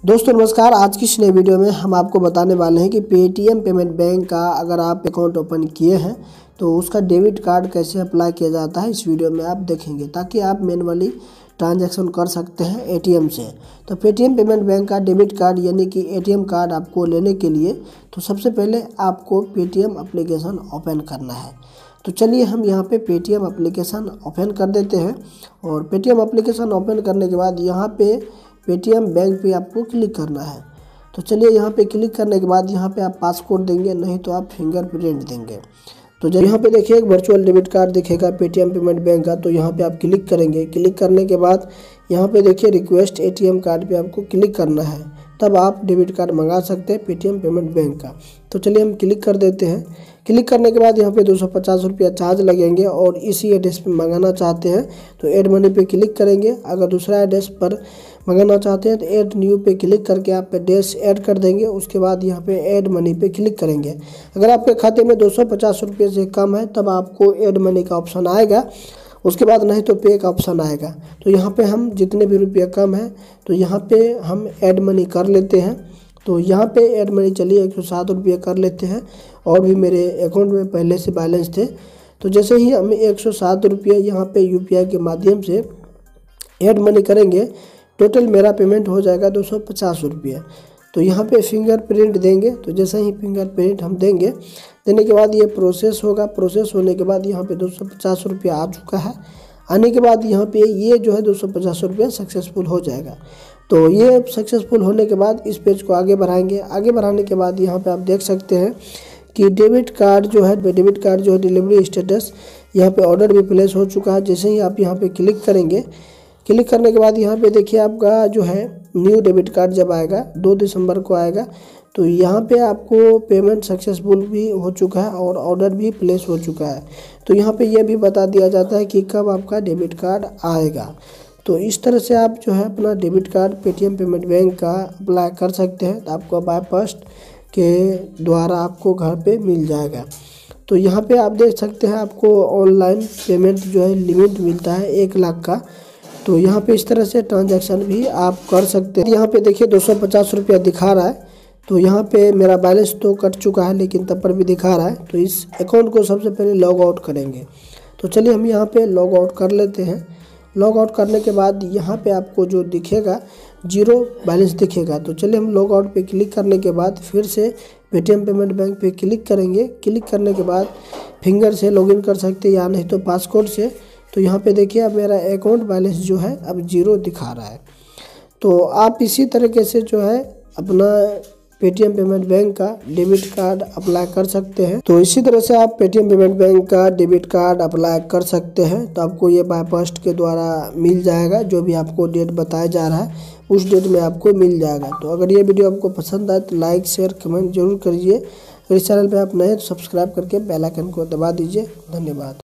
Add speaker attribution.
Speaker 1: दोस्तों नमस्कार। आज की इस नई वीडियो में हम आपको बताने वाले हैं कि पेटीएम पेमेंट बैंक का अगर आप अकाउंट ओपन किए हैं तो उसका डेबिट कार्ड कैसे अप्लाई किया जाता है, इस वीडियो में आप देखेंगे ताकि आप मैनुअली ट्रांजैक्शन कर सकते हैं एटीएम से। तो पेटीएम पेमेंट बैंक का डेबिट कार्ड यानी कि एटीएम कार्ड आपको लेने के लिए तो सबसे पहले आपको पेटीएम एप्लीकेशन ओपन करना है। तो चलिए हम यहाँ पे पेटीएम एप्लीकेशन ओपन कर देते हैं और पेटीएम एप्लीकेशन ओपन करने के बाद यहाँ पे पेटीएम बैंक पे आपको क्लिक करना है। तो चलिए यहाँ पे क्लिक करने के बाद यहाँ पे आप पासकोड देंगे, नहीं तो आप फिंगरप्रिंट देंगे। तो जब यहाँ पे देखिए एक वर्चुअल डेबिट कार्ड दिखेगा पेटीएम पेमेंट बैंक का, तो यहाँ पे आप क्लिक करेंगे। क्लिक करने के बाद यहाँ पे देखिए रिक्वेस्ट एटीएम कार्ड पे आपको क्लिक करना है, तब आप डेबिट कार्ड मंगा सकते हैं पेटीएम पेमेंट बैंक का। तो चलिए हम क्लिक कर देते हैं। क्लिक करने के बाद यहाँ पे 250 रुपया चार्ज लगेंगे और इसी एड्रेस पे मंगाना चाहते हैं तो ऐड मनी पे क्लिक करेंगे। अगर दूसरा एड्रेस पर मंगाना चाहते हैं तो ऐड न्यू पे क्लिक करके आप एड्रेस ऐड कर देंगे। उसके बाद यहाँ पे ऐड मनी पे क्लिक करेंगे। अगर आपके खाते में 250 रुपये से कम है तब आपको ऐड मनी का ऑप्शन आएगा, उसके बाद नहीं तो पे का ऑप्शन आएगा। तो यहाँ पे हम जितने भी रुपये कम है तो यहाँ पे हम ऐड मनी कर लेते हैं। तो यहाँ पे ऐड मनी चलिए 107 रुपये कर लेते हैं, और भी मेरे अकाउंट में पहले से बैलेंस थे। तो जैसे ही हम 107 रुपये यहाँ पे यूपीआई के माध्यम से ऐड मनी करेंगे, टोटल मेरा पेमेंट हो जाएगा 250 रुपये। तो यहाँ पे फिंगरप्रिंट देंगे। तो जैसे ही फिंगरप्रिंट हम देंगे, देने के बाद ये प्रोसेस होगा। प्रोसेस होने के बाद यहाँ पे 250 रुपया आ चुका है। आने के बाद यहाँ पे ये जो है 250 रुपया सक्सेसफुल हो जाएगा। तो ये सक्सेसफुल होने के बाद इस पेज को आगे बढ़ाएंगे। आगे बढ़ाने के बाद यहाँ पे आप देख सकते हैं कि डेबिट कार्ड जो है डिलीवरी स्टेटस, यहाँ पे ऑर्डर भी प्लेस हो चुका है। जैसे ही आप यहाँ पे क्लिक करेंगे, क्लिक करने के बाद यहाँ पे देखिए आपका जो है न्यू डेबिट कार्ड जब आएगा 2 दिसंबर को आएगा, तो यहाँ पे आपको पेमेंट सक्सेसफुल भी हो चुका है और ऑर्डर भी प्लेस हो चुका है। तो यहाँ पे ये भी बता दिया जाता है कि कब आपका डेबिट कार्ड आएगा। तो इस तरह से आप जो है अपना debit card Paytm payment bank का अप्लाई कर सकते हैं। आपको बाय पोस्ट के द्वारा आपको घर पे मिल जाएगा। तो यहाँ पे आप देख सकते हैं आपको ऑनलाइन पेमेंट जो है लिमिट मिलता है 1 लाख का। तो यहाँ पे इस तरह से ट्रांजैक्शन भी आप कर सकते हैं। यहाँ पे देखिए 250 रुपया दिखा रहा है। तो यहाँ पे मेरा बैलेंस तो कट चुका है लेकिन तब पर भी दिखा रहा है। तो इस अकाउंट को सबसे पहले लॉग आउट करेंगे। तो चलिए हम यहाँ पे लॉग आउट कर लेते हैं। लॉग आउट करने के बाद यहाँ पे आपको जो दिखेगा 0 बैलेंस दिखेगा। तो चलिए हम लॉग आउट पे क्लिक करने के बाद फिर से पेटीएम पेमेंट बैंक पे क्लिक करेंगे। क्लिक करने के बाद फिंगर से लॉगिन कर सकते हैं या नहीं तो पासकोड से। तो यहाँ पे देखिए अब मेरा अकाउंट बैलेंस जो है अब 0 दिखा रहा है। तो आप इसी तरीके से जो है अपना पेटीएम पेमेंट बैंक का डेबिट कार्ड अप्लाई कर सकते हैं। तो इसी तरह से आप पेटीएम पेमेंट बैंक का डेबिट कार्ड अप्लाई कर सकते हैं। तो आपको ये बाय पोस्ट के द्वारा मिल जाएगा, जो भी आपको डेट बताया जा रहा है उस डेट में आपको मिल जाएगा। तो अगर ये वीडियो आपको पसंद आए तो लाइक शेयर कमेंट जरूर करिए। अगर इस चैनल पर आप नए तो सब्सक्राइब करके बेल आइकन को दबा दीजिए। धन्यवाद।